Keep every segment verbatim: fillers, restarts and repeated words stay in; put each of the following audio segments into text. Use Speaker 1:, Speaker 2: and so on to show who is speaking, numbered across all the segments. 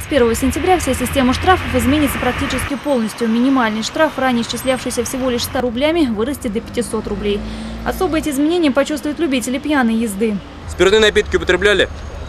Speaker 1: первого сентября вся система штрафов изменится практически полностью. Минимальный штраф, ранее исчислявшийся всего лишь ста рублями, вырастет до пятисот рублей. Особо эти изменения почувствуют любители пьяной езды.
Speaker 2: Спиртные напитки употребляли?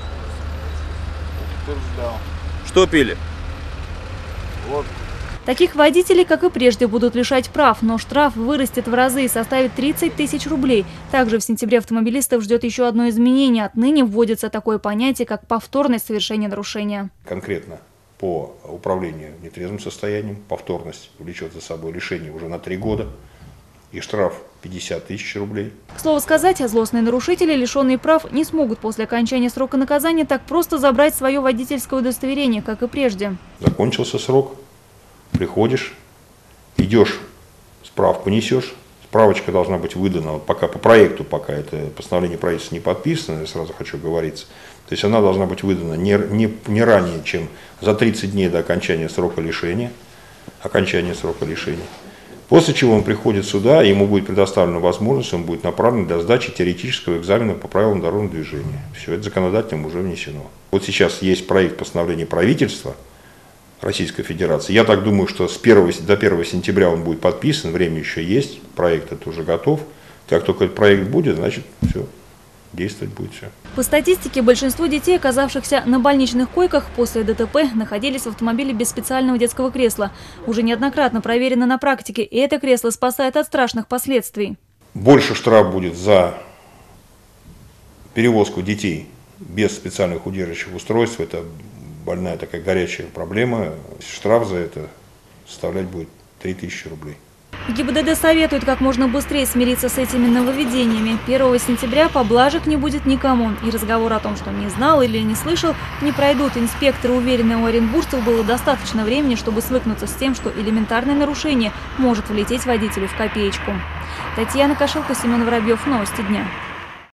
Speaker 2: Что пили?
Speaker 3: Вот.
Speaker 1: Таких водителей, как и прежде, будут лишать прав, но штраф вырастет в разы и составит тридцать тысяч рублей. Также в сентябре автомобилистов ждет еще одно изменение. Отныне вводится такое понятие, как повторность совершения нарушения.
Speaker 3: Конкретно по управлению в нетрезвом состоянием повторность влечет за собой лишение уже на три года и штраф пятьдесят тысяч рублей.
Speaker 1: К слову сказать, злостные нарушители, лишенные прав, не смогут после окончания срока наказания так просто забрать свое водительское удостоверение, как и прежде.
Speaker 3: Закончился срок. Приходишь, идешь, справку несешь, справочка должна быть выдана, вот пока по проекту, пока это постановление правительства не подписано, я сразу хочу говориться, то есть она должна быть выдана не, не, не ранее, чем за тридцать дней до окончания срока лишения, окончания срока лишения, после чего он приходит сюда, ему будет предоставлена возможность, он будет направлен для сдачи теоретического экзамена по правилам дорожного движения. Все это законодательным уже внесено. Вот сейчас есть проект постановления правительства Российской Федерации. Я так думаю, что с первого, до первого сентября он будет подписан, время еще есть, проект это уже готов. Как только этот проект будет, значит все, действовать будет все.
Speaker 1: По статистике, большинство детей, оказавшихся на больничных койках после ДТП, находились в автомобиле без специального детского кресла. Уже неоднократно проверено на практике, и это кресло спасает от страшных последствий.
Speaker 3: Больше штраф будет за перевозку детей без специальных удерживающих устройств. Это больная такая горячая проблема. Штраф за это составлять будет три тысячи рублей.
Speaker 1: ГИБДД советует как можно быстрее смириться с этими нововведениями. первого сентября поблажек не будет никому. И разговор о том, что не знал или не слышал, не пройдут. Инспекторы уверены, у оренбуржцев было достаточно времени, чтобы свыкнуться с тем, что элементарное нарушение может влететь водителю в копеечку. Татьяна Кошелко, Семен Воробьев. Новости дня.